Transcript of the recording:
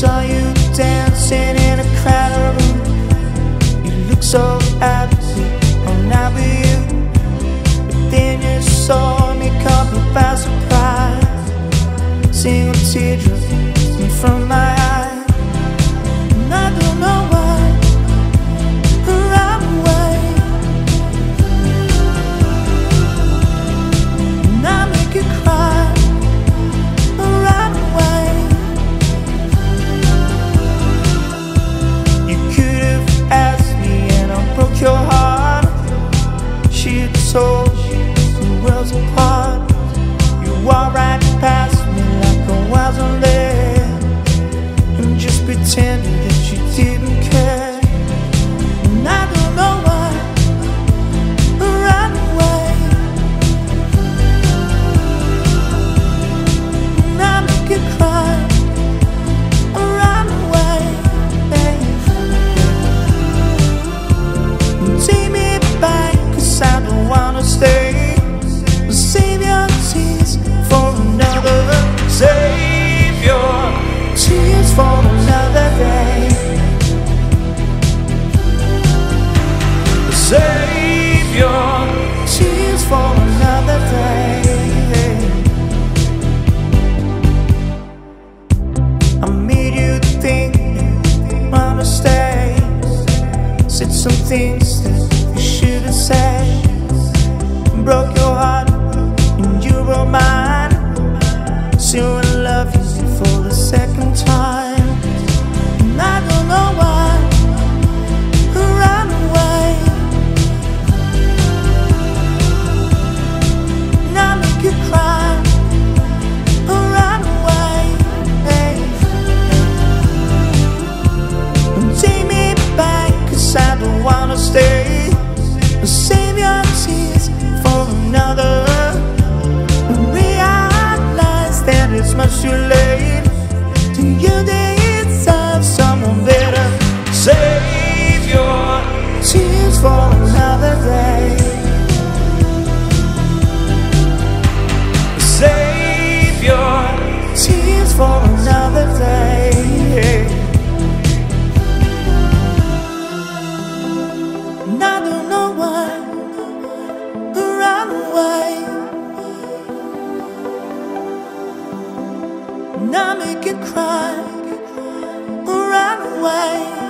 saw you dancing in a crowded room. You look so happy, I'm not with you. But then you saw me caught me by surprise. Single teardrop from my eye, and I don't know why I ran away. And I make you cry, I ran away. You could have asked me and I broke your heart. She had told you the world's apart. You walked right past me like I wasn't there, and just pretended that you didn't care. And I don't know why I ran away. And I make you cry, I ran away. Take me back, 'cause I don't wanna stay. Save your tears for another. Save your tears for another day. Save your tears for another day. I made you think you wanna stay. Said some things that you shouldn't say. Broke your heart and you broke mine. Still I love you for the second time. And I don't know why I ran away. And I make you cry, I ran away. And take me back, 'cause I don't wanna stay. Save your tears for another. And realize that it's much too late. Do you deserve someone better? Save your tears for another day. Save your tears for another day. And I don't know why I ran away. And I make you cry, I ran away.